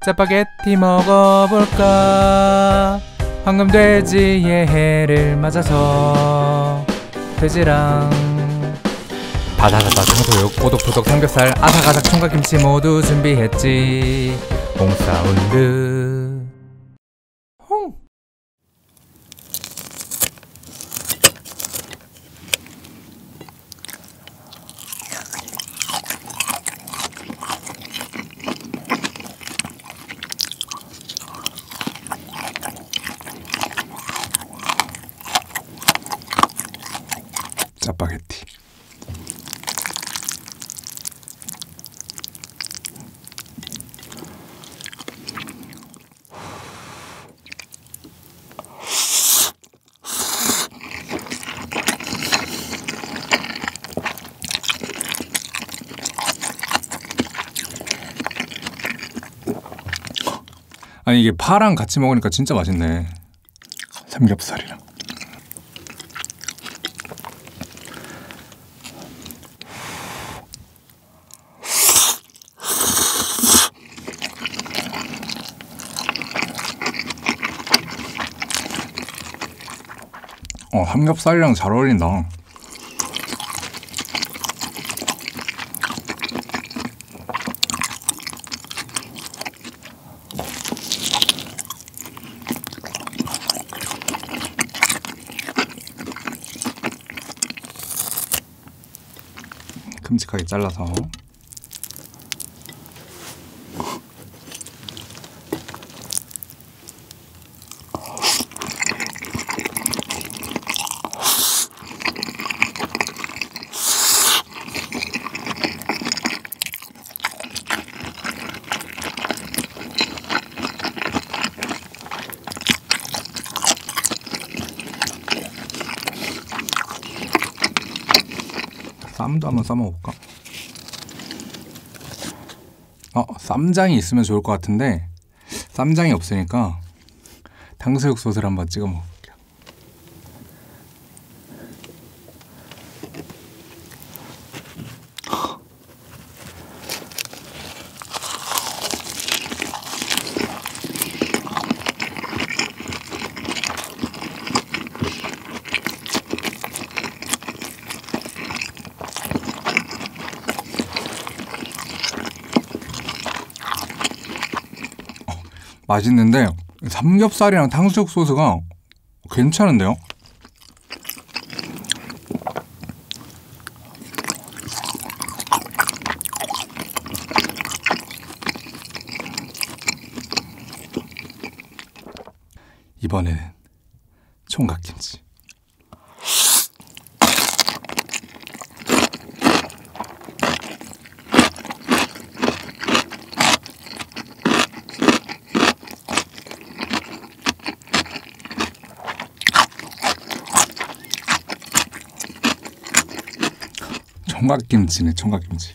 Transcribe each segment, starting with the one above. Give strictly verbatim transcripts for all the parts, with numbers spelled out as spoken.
짜파게티 먹어볼까? 황금 돼지의 해를 맞아서 돼지랑 바다바다 탕수육 오독토독 삼겹살 아삭아삭 총각김치 모두 준비했지. 몽사운드 홍. 짜파게티. 아니 이게 파랑 같이 먹으니까 진짜 맛있네. 삼겹살이랑. 어, 삼겹살이랑 잘 어울린다. 큼직하게 잘라서 쌈도 한번 싸먹어볼까? 어, 쌈장이 있으면 좋을 것 같은데 쌈장이 없으니까 탕수육 소스를 한번 찍어 먹을게요. 맛있는데 삼겹살이랑 탕수육 소스가 괜찮은데요? 이번에는 총각김치. 총각김치네, 총각김치.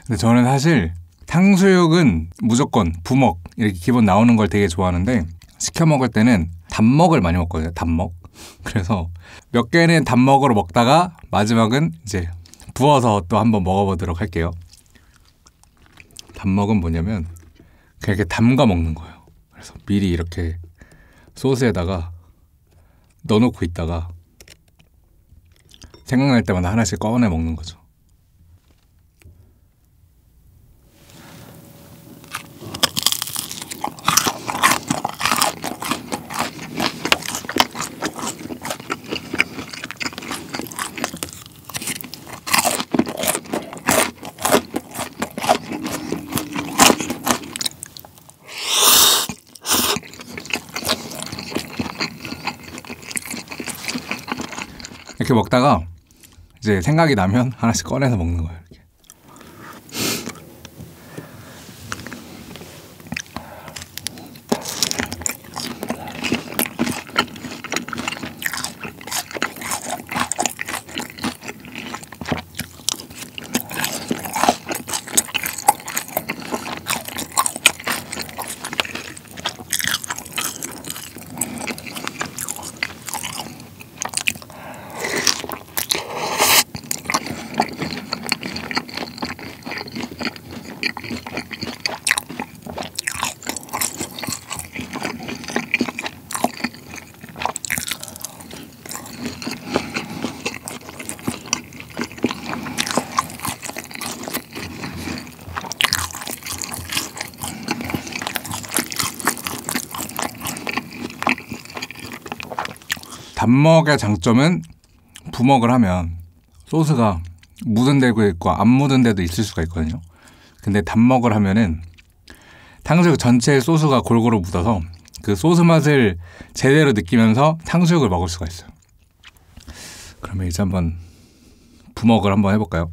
근데 저는 사실 탕수육은 무조건 부먹 이렇게 기본 나오는 걸 되게 좋아하는데 시켜 먹을 때는 단먹을 많이 먹거든요. 단먹. 그래서 몇 개는 단먹으로 먹다가 마지막은 이제 부어서 또 한번 먹어보도록 할게요. 단먹은 뭐냐면 그냥 이렇게 담가 먹는 거예요. 그래서 미리 이렇게 소스에다가 넣어놓고 있다가 생각날 때마다 하나씩 꺼내 먹는 거죠. 이렇게 먹다가 이제 생각이 나면 하나씩 꺼내서 먹는 거예요. 이렇게. 단먹의 장점은 부먹을 하면 소스가 묻은 데도 있고 안 묻은 데도 있을 수가 있거든요. 근데 단먹을 하면은 탕수육 전체에 소스가 골고루 묻어서 그 소스 맛을 제대로 느끼면서 탕수육을 먹을 수가 있어요. 그러면 이제 한번 부먹을 한번 해볼까요?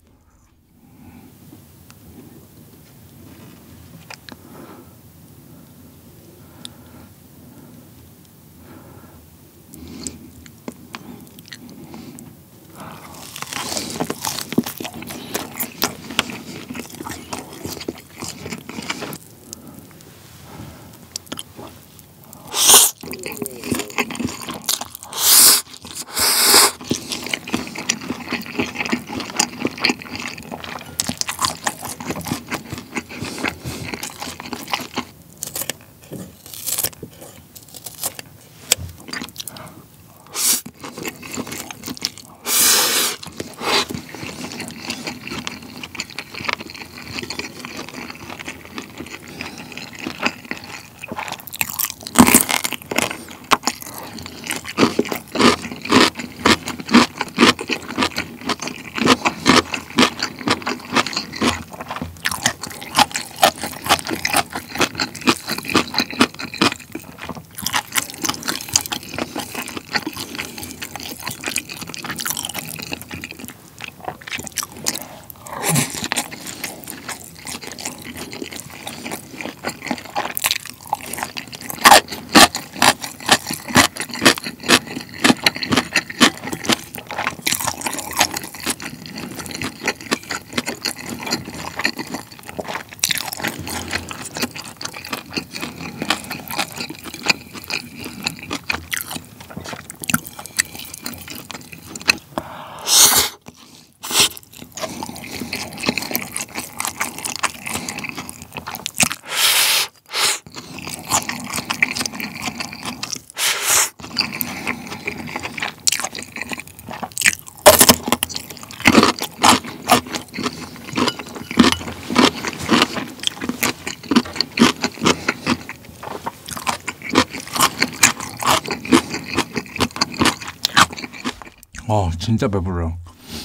어, 진짜 배불러요.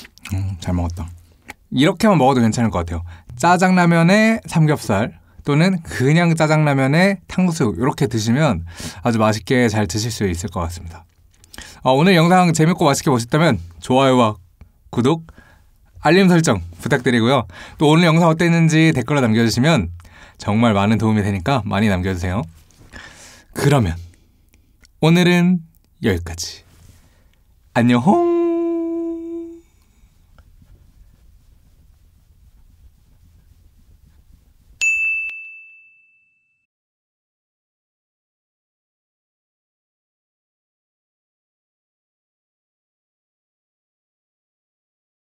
음, 잘 먹었다. 이렇게만 먹어도 괜찮을 것 같아요. 짜장라면에 삼겹살 또는 그냥 짜장라면에 탕수육 이렇게 드시면 아주 맛있게 잘 드실 수 있을 것 같습니다. 어, 오늘 영상 재밌고 맛있게 보셨다면 좋아요와 구독, 알림 설정 부탁드리고요. 또 오늘 영상 어땠는지 댓글로 남겨주시면 정말 많은 도움이 되니까 많이 남겨주세요. 그러면 오늘은 여기까지. 안녕.